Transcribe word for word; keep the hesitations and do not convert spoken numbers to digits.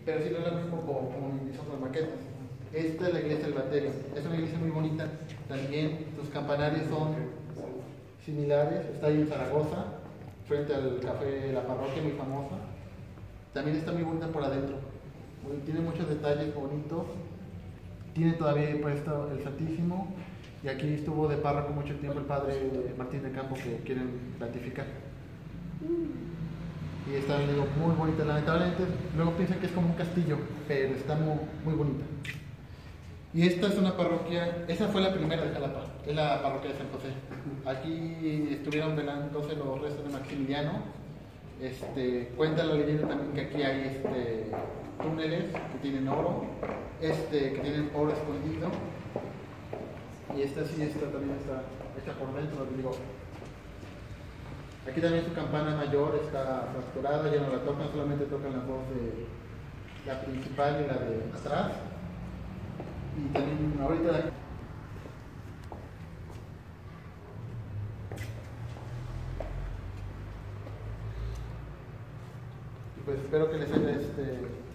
pero sí no es lo mismo como, como mis otras maquetas. Esta es la iglesia del Baterio, es una iglesia muy bonita, también sus campanarios son similares, está ahí en Zaragoza, frente al café La Parroquia, muy famosa. También está muy bonita por adentro, tiene muchos detalles bonitos, tiene todavía puesto el Santísimo, y aquí estuvo de párroco mucho tiempo el padre Martín de Campo, que quieren beatificar. Y está, digo, muy bonita, lamentablemente luego piensan que es como un castillo, pero está muy, muy bonita. Y esta es una parroquia, esa fue la primera de Jalapa, es la parroquia de San José. Aquí estuvieron velándose los restos de Maximiliano. Este, cuenta la leyenda también que aquí hay este, túneles que tienen oro, este, que tienen oro escondido. Y esta sí, esta también está hecha por dentro, digo. Aquí también su campana mayor está fracturada, ya no la tocan, solamente tocan las dos de la principal y la de atrás. Y también ahorita de aquí. Y pues espero que les haya este